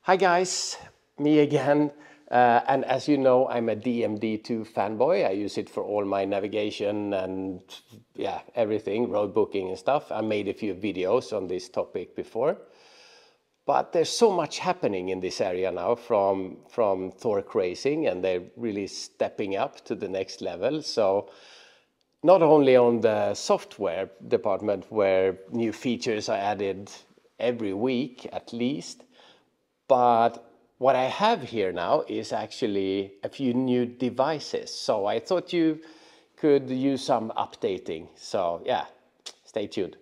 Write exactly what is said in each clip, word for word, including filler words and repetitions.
Hi guys, me again. Uh, and as you know, I'm a D M D two fanboy. I use it for all my navigation and yeah, everything, road booking and stuff. I made a few videos on this topic before. But there's so much happening in this area now from, from Thork Racing, and they're really stepping up to the next level. So not only on the software department where new features are added every week at least, but what I have here now is actually a few new devices. So I thought you could use some updating. So yeah, stay tuned.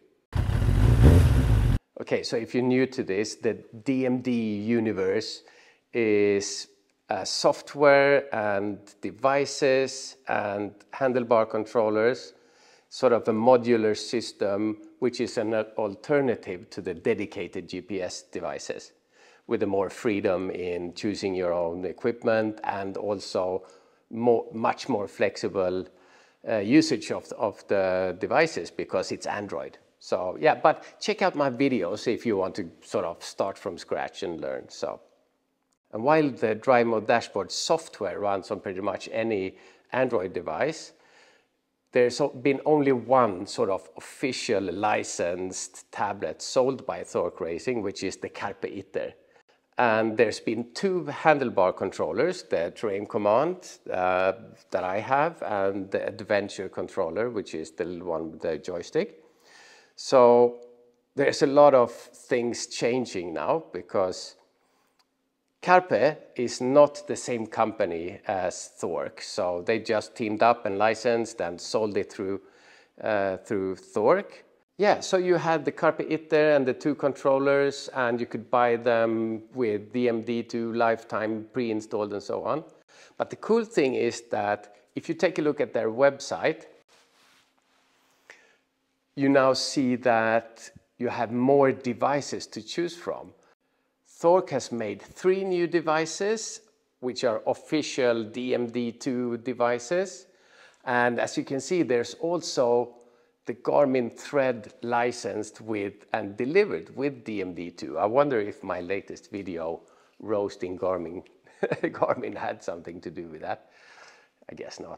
Okay, so if you're new to this, the D M D universe is uh, software and devices and handlebar controllers, sort of a modular system, which is an alternative to the dedicated G P S devices, with a more freedom in choosing your own equipment and also more, much more flexible uh, usage of, of the devices because it's Android. So yeah, but check out my videos if you want to sort of start from scratch and learn. So, and while the Drivemode Dashboard software runs on pretty much any Android device, there's been only one sort of official licensed tablet sold by Thork Racing, which is the Carpe Iter. And there's been two handlebar controllers, the Terrain Command uh, that I have, and the Adventure controller, which is the one with the joystick. So there's a lot of things changing now because Carpe is not the same company as Thork. So they just teamed up and licensed and sold it through, uh, through Thork. Yeah, so you had the Carpe Iter and the two controllers, and you could buy them with D M D two lifetime pre-installed and so on. But the cool thing is that if you take a look at their website, you now see that you have more devices to choose from. Thork has made three new devices, which are official D M D two devices. And as you can see, there's also the Garmin Thread licensed with and delivered with D M D two. I wonder if my latest video roasting Garmin, Garmin had something to do with that. I guess not.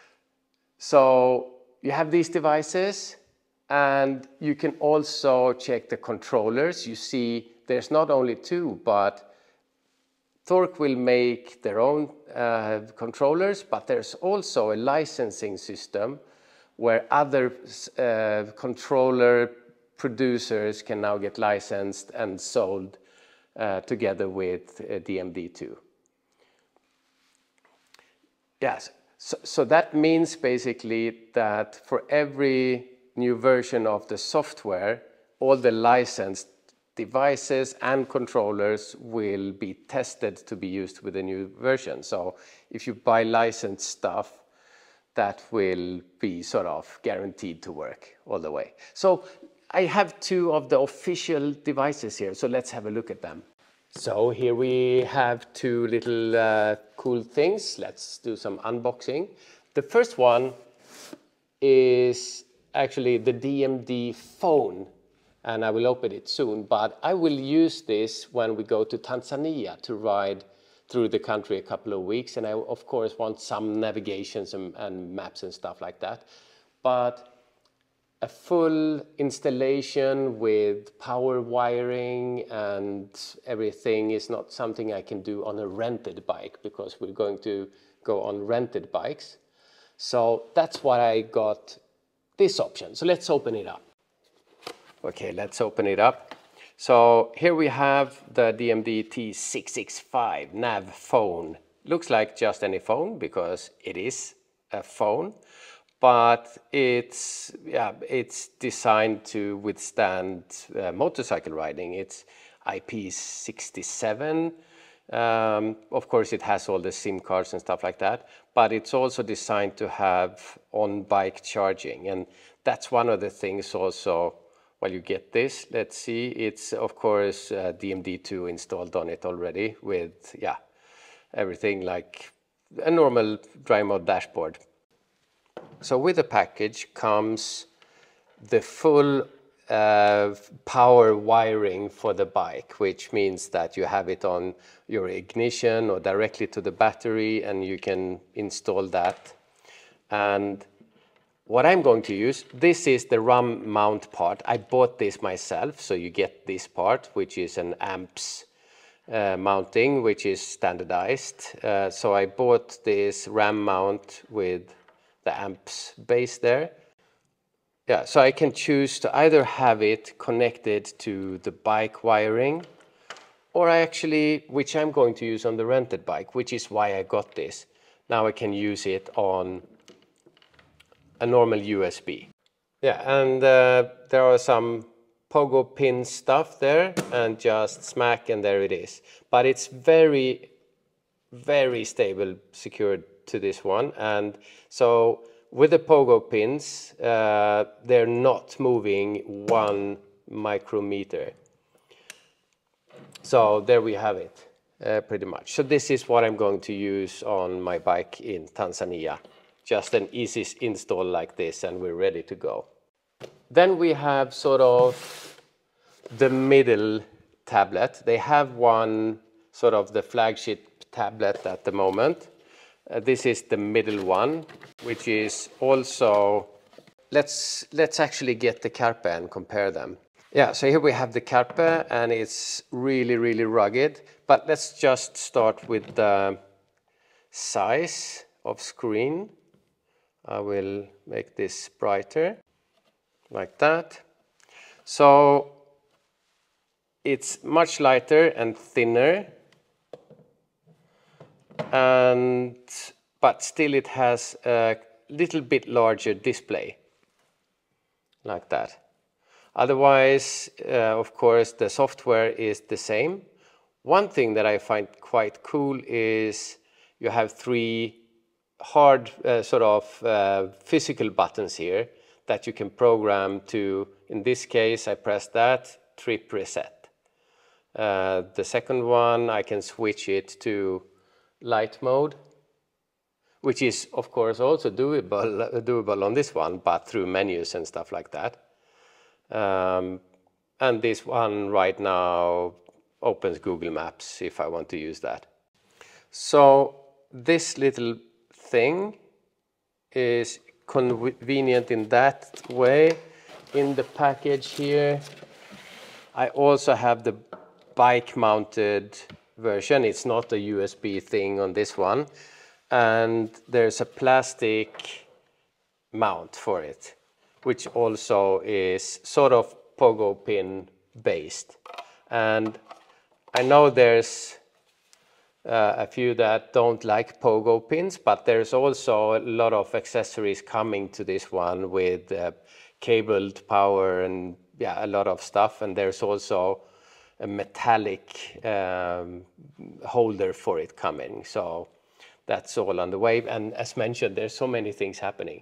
So you have these devices, and you can also check the controllers. You see there's not only two, but Thork will make their own uh, controllers, but there's also a licensing system where other uh, controller producers can now get licensed and sold uh, together with uh, D M D two. Yes, so, so that means basically that for every new version of the software, all the licensed devices and controllers will be tested to be used with the new version. So if you buy licensed stuff, that will be sort of guaranteed to work all the way. So I have two of the official devices here, so let's have a look at them. So here we have two little uh, cool things. Let's do some unboxing. The first one is actually the D M D phone, and I will open it soon, but I will use this when we go to Tanzania to ride through the country a couple of weeks, and I of course want some navigations and, and maps and stuff like that. But a full installation with power wiring and everything is not something I can do on a rented bike, because we're going to go on rented bikes. So that's why I got this option. So let's open it up. Okay, let's open it up. So here we have the D M D T six sixty-five nav phone. Looks like just any phone because it is a phone, but it's yeah, it's designed to withstand uh, motorcycle riding. It's I P sixty-seven. Um, of course, it has all the SIM cards and stuff like that, but it's also designed to have on-bike charging, and that's one of the things also. Well, you get this, let's see, it's of course uh, D M D two installed on it already with, yeah, everything like a normal Drivemode dashboard. So with the package comes the full uh, power wiring for the bike, which means that you have it on your ignition or directly to the battery, and you can install that. And what I'm going to use, this is the RAM mount part. I bought this myself, so you get this part, which is an amps uh, mounting, which is standardized. Uh, so I bought this RAM mount with the amps base there. Yeah, so I can choose to either have it connected to the bike wiring, or I actually, which I'm going to use on the rented bike, which is why I got this. Now I can use it on a normal U S B. Yeah, and uh, there are some pogo pin stuff there, and just smack, and there it is. But it's very, very stable, secured to this one. And so with the pogo pins, uh, they're not moving one micrometer. So there we have it, uh, pretty much. So this is what I'm going to use on my bike in Tanzania. Just an easy install like this, and we're ready to go. Then we have sort of the middle tablet. They have one sort of the flagship tablet at the moment. Uh, this is the middle one, which is also, let's let's actually get the Carpe and compare them. Yeah, so here we have the Carpe, and it's really, really rugged. But let's just start with the size of screen. I will make this brighter, like that. So it's much lighter and thinner, and but still it has a little bit larger display, like that. Otherwise, uh, of course, the software is the same. One thing that I find quite cool is you have three hard uh, sort of uh, physical buttons here that you can program to. In this case, I press that, trip reset. Uh, the second one, I can switch it to light mode, which is of course also doable, doable on this one, but through menus and stuff like that. Um, and this one right now opens Google Maps if I want to use that. So this little thing is convenient in that way. In the package here, I also have the bike mounted version. It's not a U S B thing on this one. And there's a plastic mount for it, which also is sort of pogo pin based. And I know there's uh, a few that don't like pogo pins, but there's also a lot of accessories coming to this one with uh, cabled power and yeah, a lot of stuff. And there's also a metallic um, holder for it coming. So that's all on the way. And as mentioned, there's so many things happening.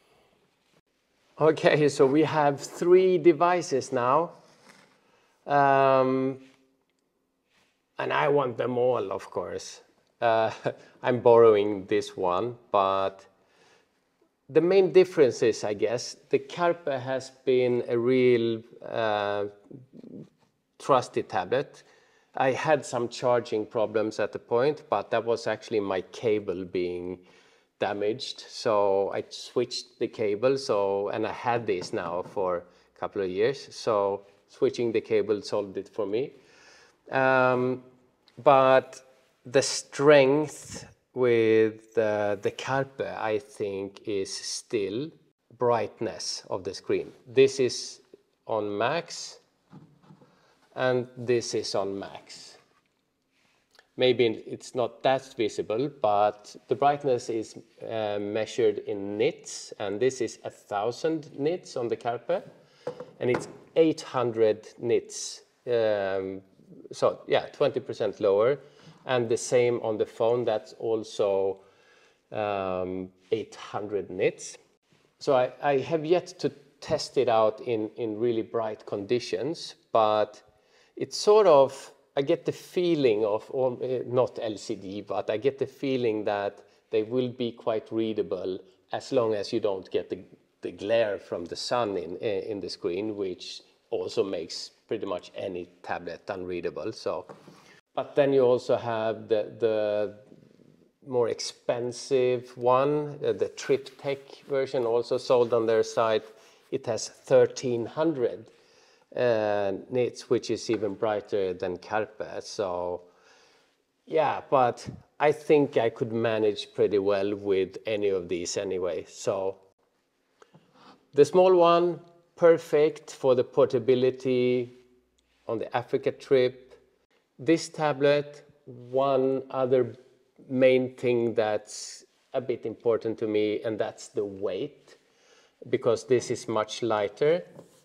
Okay, so we have three devices now. Um, and I want them all, of course. Uh, I'm borrowing this one, but the main difference is, I guess, the Carpe has been a real uh, trusted tablet. I had some charging problems at the point, but that was actually my cable being damaged. So I switched the cable, so, and I had this now for a couple of years. So switching the cable solved it for me. Um, but the strength with uh, the Carpe, I think, is still brightness of the screen. This is on max, and this is on max. Maybe it's not that visible, but the brightness is uh, measured in nits, and this is a thousand nits on the Carpe, and it's eight hundred nits. Um, so yeah, twenty percent lower, and the same on the phone. That's also um, eight hundred nits. So I, I have yet to test it out in in really bright conditions, but it's sort of, I get the feeling of, not L C D, but I get the feeling that they will be quite readable as long as you don't get the, the glare from the sun in, in the screen, which also makes pretty much any tablet unreadable. So, but then you also have the, the more expensive one, uh, the TripTech version, also sold on their site. It has thirteen hundred uh, nits, which is even brighter than Carpe. So yeah, but I think I could manage pretty well with any of these anyway. So the small one, perfect for the portability on the Africa trip. This tablet, one other main thing that's a bit important to me, and that's the weight, because this is much lighter.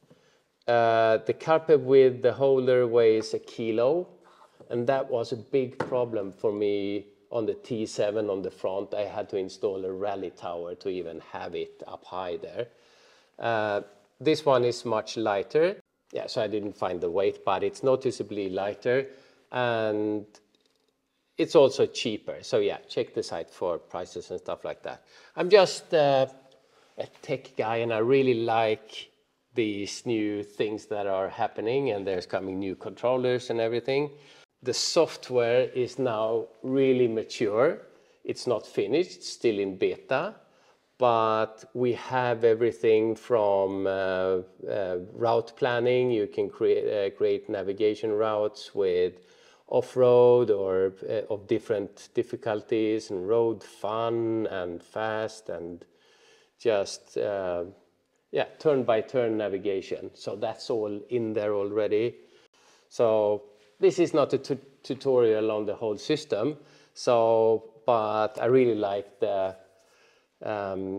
Uh, the Carpe with the holder weighs a kilo, and that was a big problem for me on the T seven on the front. I had to install a rally tower to even have it up high there. Uh, this one is much lighter. Yeah, so I didn't find the weight, but it's noticeably lighter, and it's also cheaper. So yeah, check the site for prices and stuff like that. I'm just uh, a tech guy, and I really like these new things that are happening, and there's coming new controllers and everything. The software is now really mature. It's not finished, it's still in beta, but we have everything from uh, uh, route planning. You can create, uh, create navigation routes with off-road or uh, of different difficulties, and road fun and fast, and just uh, yeah, turn-by-turn navigation. So that's all in there already. So this is not a tu tutorial on the whole system. So, but I really like the um,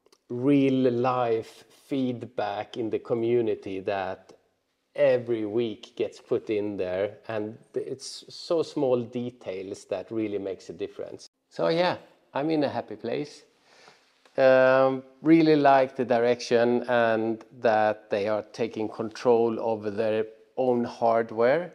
real-life feedback in the community that every week gets put in there, and it's so small details that really makes a difference. So yeah, I'm in a happy place. Um, really like the direction, and that they are taking control over their own hardware.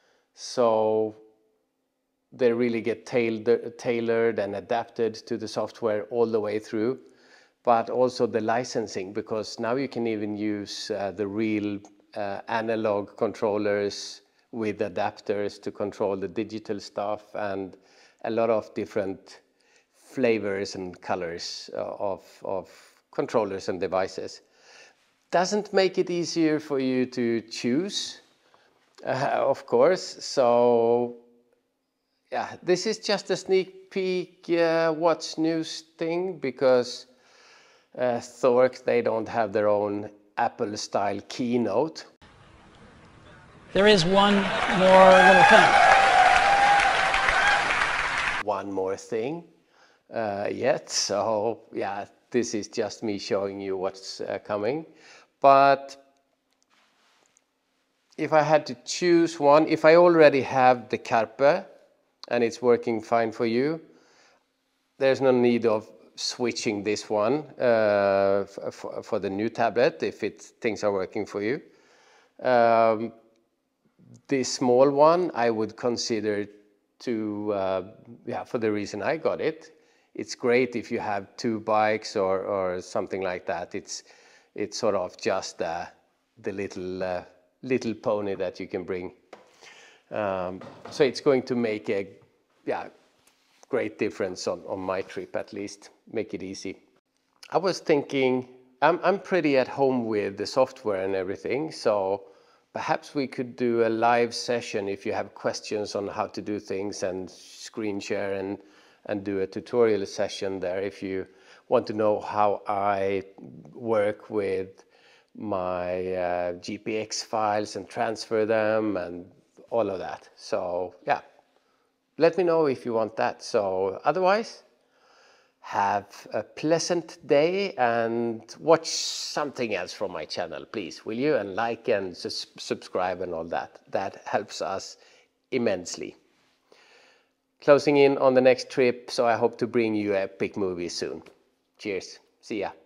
So they really get tailored, tailored and adapted to the software all the way through. But also the licensing, because now you can even use uh, the real uh, analog controllers with adapters to control the digital stuff, and a lot of different flavors and colors uh, of, of controllers and devices. Doesn't make it easier for you to choose, uh, of course. So yeah, this is just a sneak peek uh, what's news thing, because uh, Thork, they don't have their own Apple style keynote. There is one more little thing. One more thing uh, yet. So yeah, this is just me showing you what's uh, coming. But if I had to choose one, if I already have the Carpe and it's working fine for you, there's no need of switching this one uh, for, for the new tablet if it, things are working for you. Um, this small one I would consider to, uh, yeah, for the reason I got it. It's great if you have two bikes or, or something like that. It's, it's sort of just uh, the little, uh, little pony that you can bring. Um, so it's going to make a, yeah, great difference on, on my trip, at least, make it easy. I was thinking, I'm, I'm pretty at home with the software and everything, so perhaps we could do a live session if you have questions on how to do things, and screen share and, and do a tutorial session there if you want to know how I work with my uh, G P X files and transfer them and all of that. So yeah. Let me know if you want that. So otherwise, have a pleasant day and watch something else from my channel, please, will you? And like and sus subscribe and all that. That helps us immensely. Closing in on the next trip, so I hope to bring you epic movies soon. Cheers. See ya.